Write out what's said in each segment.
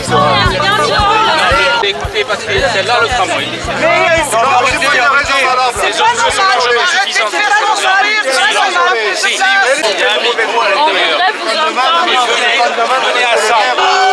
Écoutez, parce que celle-là, le tramway. Mais j'ai pas une raison valable. Les autres sont largement suffisantes. On voudrait vous entendre. Venez à ça.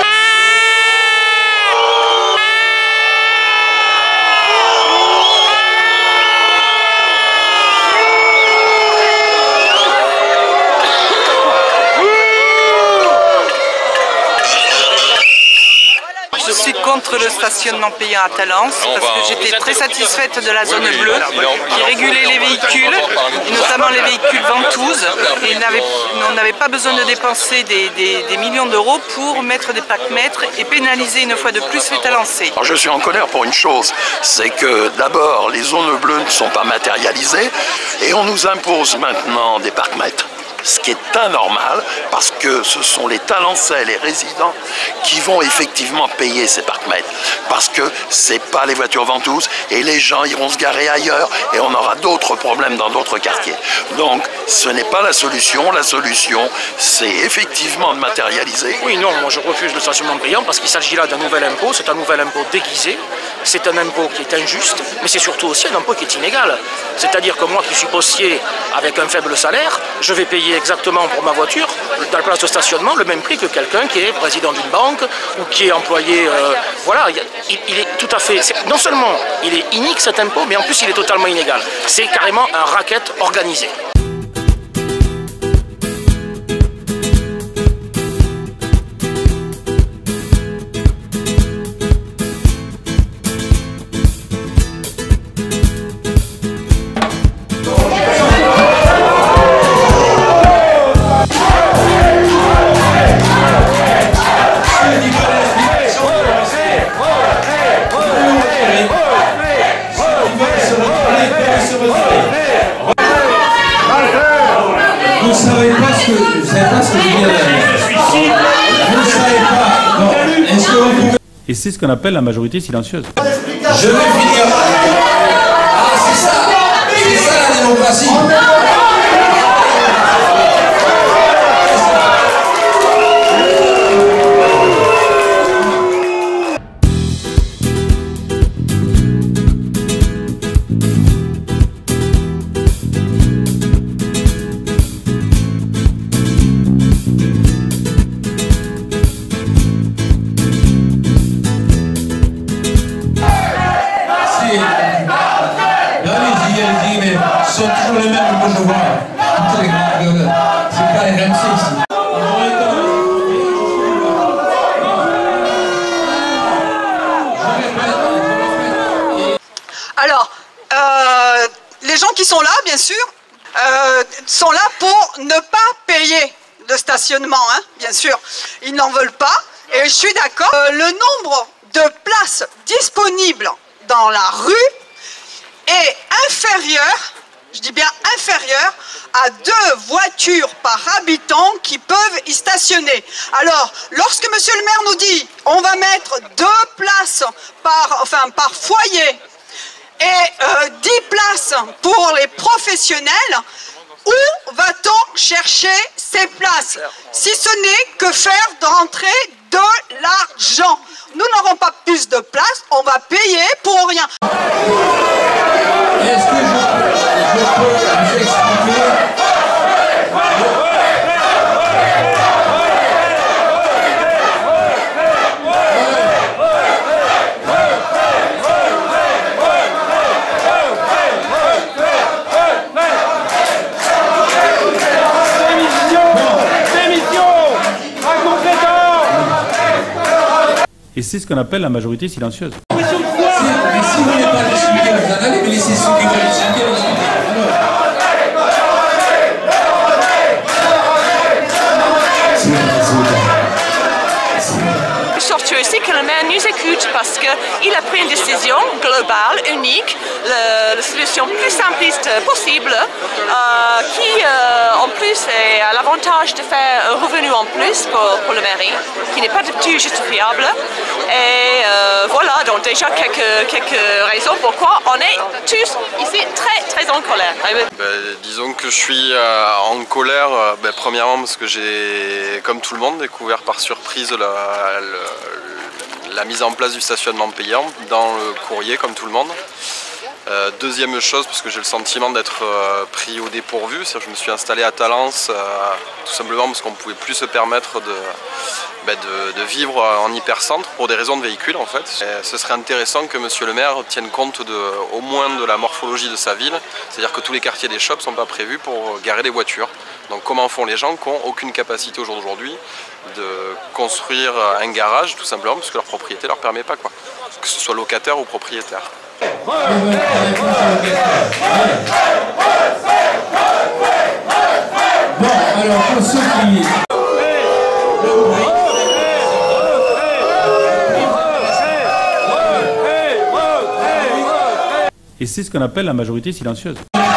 Je suis contre le stationnement payant à Talence parce que j'étais très satisfaite de la zone bleue qui régulait les véhicules, et notamment les véhicules ventouses. Et on n'avait pas besoin de dépenser des millions d'euros pour mettre des plaques-mètres et pénaliser une fois de plus les Talencais. Je suis en colère pour une chose, c'est que d'abord les zones bleues ne sont pas matérialisées et on nous impose maintenant des parcs-mètres. Ce qui est anormal parce que ce sont les Talencais, les résidents qui vont effectivement payer ces parcs-mètres parce que c'est pas les voitures ventouses et les gens iront se garer ailleurs et on aura d'autres problèmes dans d'autres quartiers. Donc ce n'est pas la solution c'est effectivement de matérialiser. Oui, non, moi je refuse le stationnement payant parce qu'il s'agit là d'un nouvel impôt, c'est un nouvel impôt déguisé, c'est un impôt qui est injuste, mais c'est surtout aussi un impôt qui est inégal. C'est-à-dire que moi qui suis postier avec un faible salaire, je vais payer exactement pour ma voiture, dans la place de stationnement, le même prix que quelqu'un qui est président d'une banque ou qui est employé. Voilà, il est tout à fait. Non seulement il est inique cet impôt, mais en plus il est totalement inégal. C'est carrément un racket organisé. Vous ne savez pas ce que je viens de dire. Vous ne savez pas. Non. Est-ce que vous pouvez... Et c'est ce qu'on appelle la majorité silencieuse. Je vais finir. Ah, c'est ça la démocratie. Allez-y, mais ce sont toujours les mêmes que je vois. Toutes les grandes gueules. C'est pas les RMC ici. Alors, les gens qui sont là, bien sûr, sont là pour ne pas payer de stationnement, hein, bien sûr. Ils n'en veulent pas, et je suis d'accord. Le nombre de places disponibles dans la rue est inférieur, je dis bien inférieur, à 2 voitures par habitant qui peuvent y stationner. Alors, lorsque monsieur le maire nous dit on va mettre 2 places par foyer et 10 places pour les professionnels, où va-t-on chercher ces places? Si ce n'est que faire rentrer de l'argent. Nous n'aurons pas plus de place, on va payer pour rien. Est-ce que je peux vous expliquer? Et c'est ce qu'on appelle la majorité silencieuse. Mais si vous n'avez pas expliqué, vous en allez, mais laissez ceux qui veulent expliquer. C'est que le maire nous écoute parce qu'il a pris une décision globale, unique, la solution plus simpliste possible, qui en plus a l'avantage de faire un revenu en plus pour le mairie, qui n'est pas du tout justifiable. Et voilà, donc déjà quelques raisons pourquoi on est tous ici très en colère. Disons que je suis en colère, premièrement parce que j'ai, comme tout le monde, découvert par surprise la mise en place du stationnement payant dans le courrier comme tout le monde. Deuxième chose, parce que j'ai le sentiment d'être pris au dépourvu, c'est-à-dire que je me suis installé à Talence tout simplement parce qu'on ne pouvait plus se permettre de vivre en hypercentre pour des raisons de véhicule en fait. Et ce serait intéressant que monsieur le maire tienne compte au moins de la morphologie de sa ville, c'est-à-dire que tous les quartiers des shops ne sont pas prévus pour garer des voitures. Donc comment font les gens qui n'ont aucune capacité aujourd'hui de construire un garage tout simplement parce que leur propriété ne leur permet pas, quoi. Que ce soit locataire ou propriétaire. Bon, alors pour ceux qui... Et c'est ce qu'on appelle la majorité silencieuse.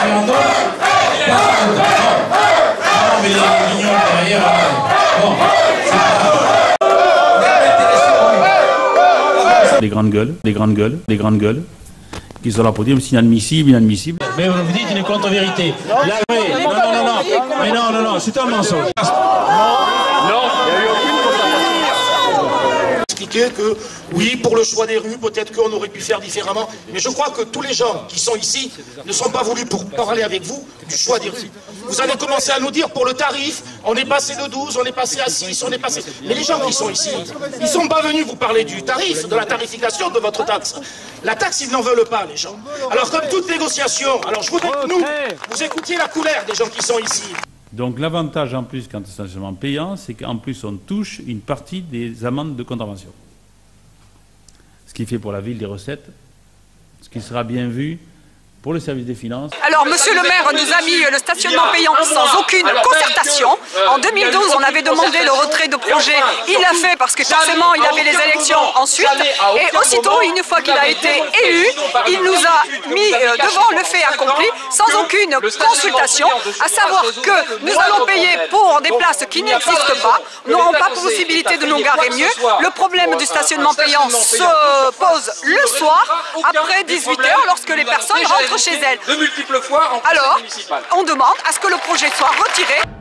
Des grandes gueules, des grandes gueules, des grandes gueules, qui sont là pour dire c'est inadmissible, inadmissible. Mais vous dites une contre-vérité. Là, oui, non, c'est un mensonge. Non, il n'y a eu aucune concertation. Expliquer que, oui, pour le choix des rues, peut-être qu'on aurait pu faire différemment, mais je crois que tous les gens qui sont ici ne sont pas voulus pour parler avec vous du choix des rues. Vous avez commencé à nous dire pour le tarif, on est passé de 12, on est passé à 6, on est passé... Mais les gens qui sont ici, ils ne sont pas venus vous parler du tarif, de la tarification de votre taxe. La taxe, ils n'en veulent pas, les gens. Alors, comme toute négociation, alors je voudrais que vous écoutiez la couleur des gens qui sont ici. Donc l'avantage en plus quand c'est un stationnement payant, c'est qu'en plus on touche une partie des amendes de contravention. Ce qui fait pour la ville des recettes, ce qui sera bien vu pour le service des finances. Alors, monsieur le maire nous a mis le stationnement payant sans aucune concertation. En 2012, on avait demandé le retrait de projet. Il l'a fait parce que forcément, il avait les élections ensuite. Et aussitôt, une fois qu'il a été élu, il nous a mis devant le fait accompli sans aucune consultation, à savoir que nous allons payer pour des places qui n'existent pas. Nous n'aurons pas possibilité de nous garer mieux. Le problème du stationnement payant se pose le soir, après 18h, lorsque les personnes rentrent chez elles. De multiples fois en Alors, on demande à ce que le projet soit retiré.